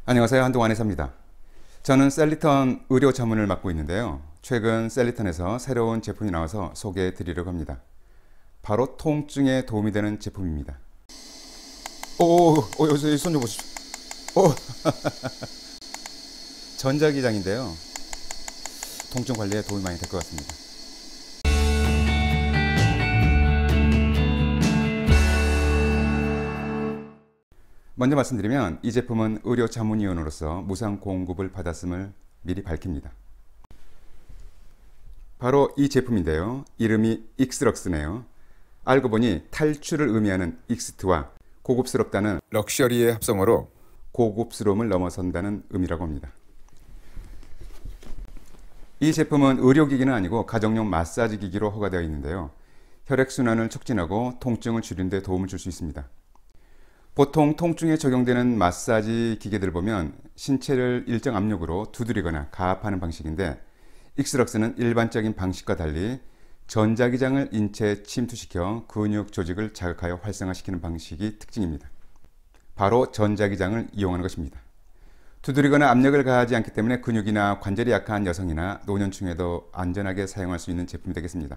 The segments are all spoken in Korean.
안녕하세요. 한동안 의사입니다. 저는 셀리턴 의료 자문을 맡고 있는데요. 최근 셀리턴에서 새로운 제품이 나와서 소개해 드리려고 합니다. 바로 통증에 도움이 되는 제품입니다. 여기서 손 좀 보십시오. 오, 전자기장인데요. 통증 관리에 도움이 많이 될 것 같습니다. 먼저 말씀드리면 이 제품은 의료 자문위원으로서 무상 공급을 받았음을 미리 밝힙니다. 바로 이 제품인데요. 이름이 익스럭스네요. 알고 보니 탈출을 의미하는 익스트와 고급스럽다는 럭셔리의 합성어로 고급스러움을 넘어선다는 의미라고 합니다. 이 제품은 의료기기는 아니고 가정용 마사지 기기로 허가되어 있는데요. 혈액순환을 촉진하고 통증을 줄이는 데 도움을 줄 수 있습니다. 보통 통증에 적용되는 마사지 기계들 보면 신체를 일정 압력으로 두드리거나 가압하는 방식인데, 익스럭스는 일반적인 방식과 달리 전자기장을 인체에 침투시켜 근육 조직을 자극하여 활성화시키는 방식이 특징입니다. 바로 전자기장을 이용하는 것입니다. 두드리거나 압력을 가하지 않기 때문에 근육이나 관절이 약한 여성이나 노년층에도 안전하게 사용할 수 있는 제품이 되겠습니다.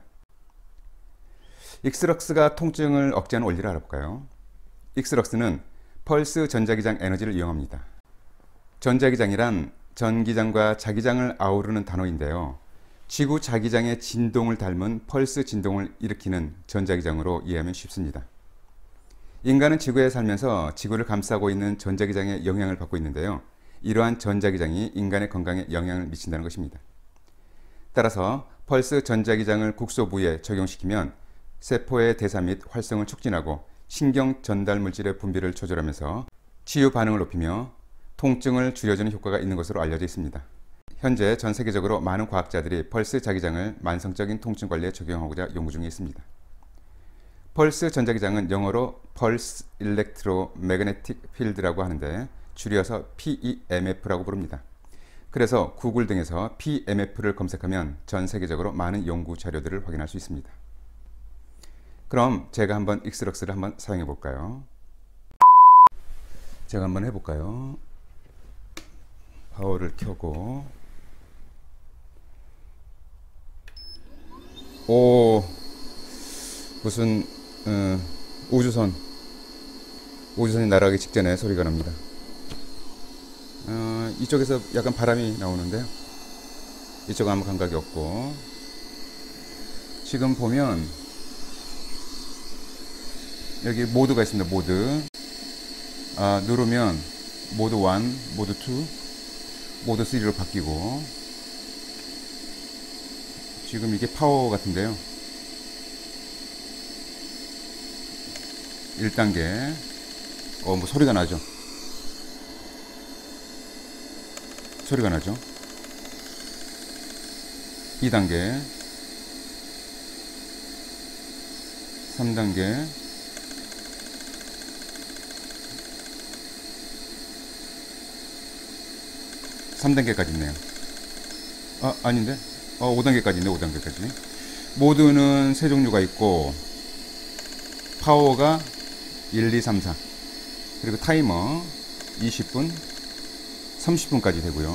익스럭스가 통증을 억제하는 원리를 알아볼까요? 익스럭스는 펄스 전자기장 에너지를 이용합니다. 전자기장이란 전기장과 자기장을 아우르는 단어인데요. 지구 자기장의 진동을 닮은 펄스 진동을 일으키는 전자기장으로 이해하면 쉽습니다. 인간은 지구에 살면서 지구를 감싸고 있는 전자기장의 영향을 받고 있는데요. 이러한 전자기장이 인간의 건강에 영향을 미친다는 것입니다. 따라서 펄스 전자기장을 국소 부위에 적용시키면 세포의 대사 및 활성을 촉진하고 신경 전달 물질의 분비를 조절하면서 치유 반응을 높이며 통증을 줄여주는 효과가 있는 것으로 알려져 있습니다. 현재 전 세계적으로 많은 과학자들이 펄스 자기장을 만성적인 통증 관리에 적용하고자 연구 중에 있습니다. 펄스 전자기장은 영어로 Pulse Electromagnetic Field라고 하는데 줄여서 PEMF라고 부릅니다. 그래서 구글 등에서 PMF를 검색하면 전 세계적으로 많은 연구 자료들을 확인할 수 있습니다. 그럼 제가 한번 익스럭스를 한번 사용해 볼까요? 제가 한번 해볼까요? 파워를 켜고, 무슨 우주선이 날아가기 직전에 소리가 납니다. 이쪽에서 약간 바람이 나오는데요. 이쪽은 아무 감각이 없고, 지금 보면 여기 모드가 있습니다. 모드 누르면 모드 1, 모드 2, 모드 3로 바뀌고, 지금 이게 파워 같은데요. 1단계 뭐 소리가 나죠. 소리가 나죠. 2단계, 3단계, 3단계까지 있네요. 아닌데? 5단계까지 있네. 5단계까지. 모드는 세 종류가 있고, 파워가 1, 2, 3, 4, 그리고 타이머 20분, 30분까지 되고요.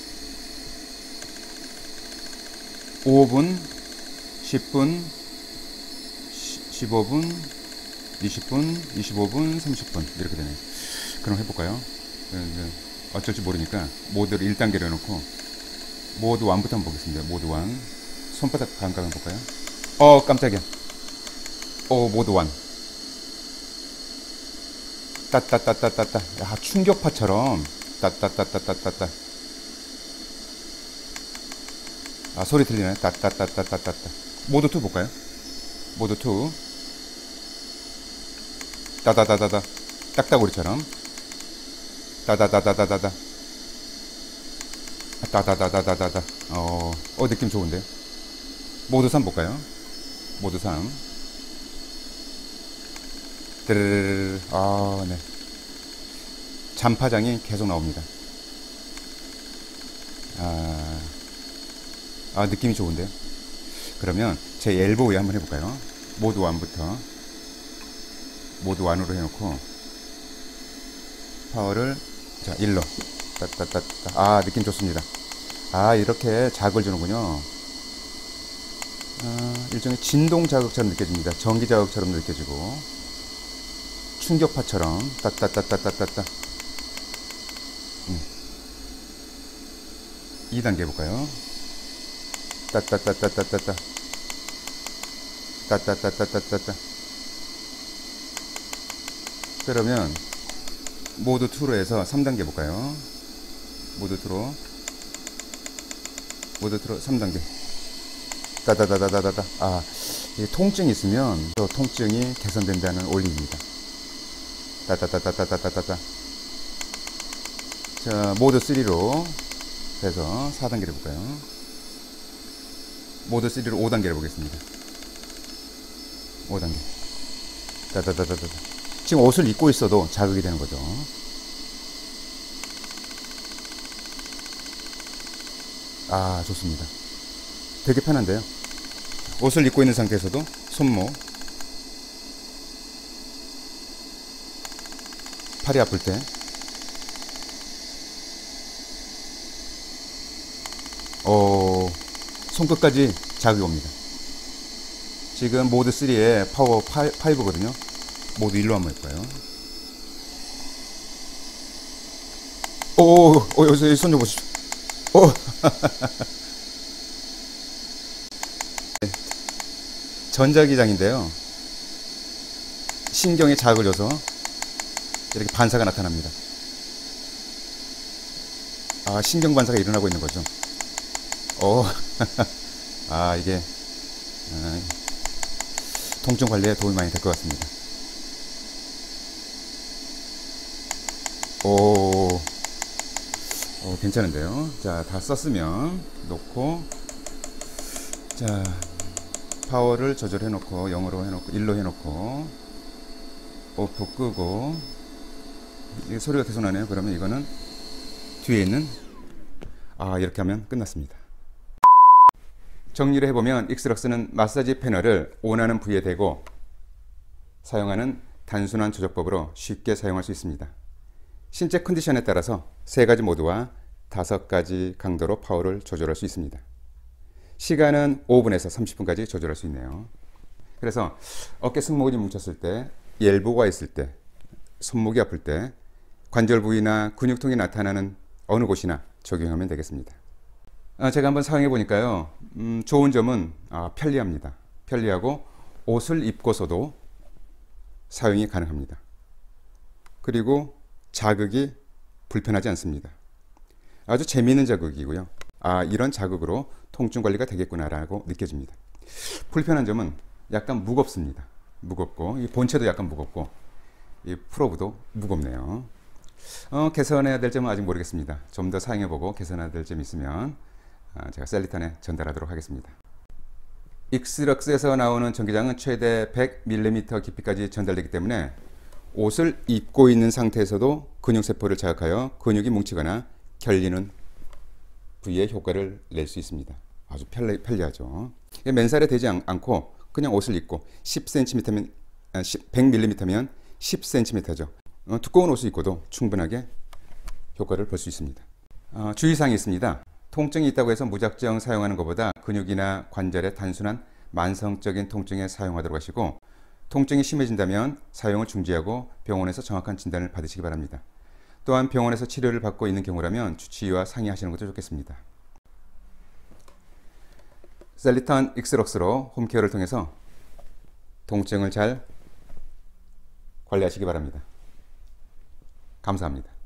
5분, 10분, 15분, 20분, 25분, 30분 이렇게 되네요. 그럼 해볼까요? 어쩔지 모르니까 모드를 1단계로 해놓고 모드 1부터 한번 보겠습니다. 모드 1. 손바닥 감각 한번 볼까요? 깜짝이야. 모드 1. 따따따따따따. 충격파처럼 따따따따따따. 소리 들리나요? 따따따따따따. 모드 2 볼까요? 모드 2. 따다다다다. 딱따구리처럼. 따다다다다다다. 따다다다다다다. 느낌 좋은데. 모드 3 볼까요? 모드 3. 드르르르. 네. 잔파장이 계속 나옵니다. 느낌이 좋은데요. 그러면 제 엘보에 한번 해볼까요? 모드 1부터 모드 1으로 해놓고 파워를 자 1로 따따따따. 아, 느낌 좋습니다. 아, 이렇게 자극을 주는군요. 일종의 진동 자극처럼 느껴집니다. 전기 자극처럼 느껴지고 충격파처럼 따따따따따따따. 2단계 해볼까요? 따따따따따따따. 따따따따따따따. 그러면 모드 2로 해서 3단계 해볼까요? 모드 2로 3단계. 따다다다다다다. 아, 이 통증이 있으면 또 통증이 개선된다는 원리입니다. 따다다다다다다다. 자, 모드 3로 해서 4단계를 해볼까요? 모드 3로 5단계를 해보겠습니다. 5단계. 따다다다다다. 지금 옷을 입고 있어도 자극이 되는 거죠. 아, 좋습니다. 되게 편한데요. 옷을 입고 있는 상태에서도 손목, 팔이 아플 때 손끝까지 자극이 옵니다. 지금 모드 3의 파워 5거든요. 모드 1로 한번 해볼까요? 여기서 손 좀 보십시오. 전자기장인데요. 신경에 자극을 줘서 이렇게 반사가 나타납니다. 아, 신경 반사가 일어나고 있는 거죠. 아, 이게 통증 관리에 도움이 많이 될 것 같습니다. 괜찮은데요. 자, 다 썼으면 놓고, 자, 파워를 조절해 놓고 0으로 해놓고 1로 해놓고 오프 끄고. 이게 소리가 계속 나네요. 그러면 이거는 뒤에 있는 이렇게 하면 끝났습니다. 정리를 해보면 익스럭스는 마사지 패널을 원하는 부위에 대고 사용하는 단순한 조작법으로 쉽게 사용할 수 있습니다. 신체 컨디션에 따라서 3가지 모드와 5가지 강도로 파워를 조절할 수 있습니다. 시간은 5분에서 30분까지 조절할 수 있네요. 그래서 어깨 승모근이 뭉쳤을 때, 열보가 있을 때, 손목이 아플 때, 관절 부위나 근육통이 나타나는 어느 곳이나 적용하면 되겠습니다. 제가 한번 사용해 보니까요, 좋은 점은 편리합니다. 편리하고 옷을 입고서도 사용이 가능합니다. 그리고 자극이 불편하지 않습니다. 아주 재미있는 자극이고요. 이런 자극으로 통증 관리가 되겠구나 라고 느껴집니다. 불편한 점은 약간 무겁습니다. 무겁고, 이 본체도 약간 무겁고, 이 프로브도 무겁네요. 개선해야 될 점은 아직 모르겠습니다. 좀 더 사용해보고 개선해야 될 점이 있으면 제가 셀리턴에 전달하도록 하겠습니다. 익스럭스에서 나오는 전기장은 최대 100mm 깊이까지 전달되기 때문에 옷을 입고 있는 상태에서도 근육세포를 자극하여 근육이 뭉치거나 결리는 부위에 효과를 낼 수 있습니다. 아주 편리하죠. 맨살에 되지 않고 그냥 옷을 입고 10cm면 100mm면 10cm죠. 두꺼운 옷을 입고도 충분하게 효과를 볼 수 있습니다. 주의사항이 있습니다. 통증이 있다고 해서 무작정 사용하는 것보다 근육이나 관절의 단순한 만성적인 통증에 사용하도록 하시고, 통증이 심해진다면 사용을 중지하고 병원에서 정확한 진단을 받으시기 바랍니다. 또한 병원에서 치료를 받고 있는 경우라면 주치의와 상의하시는 것도 좋겠습니다. 셀리턴 익스럭스로 홈케어를 통해서 통증을 잘 관리하시기 바랍니다. 감사합니다.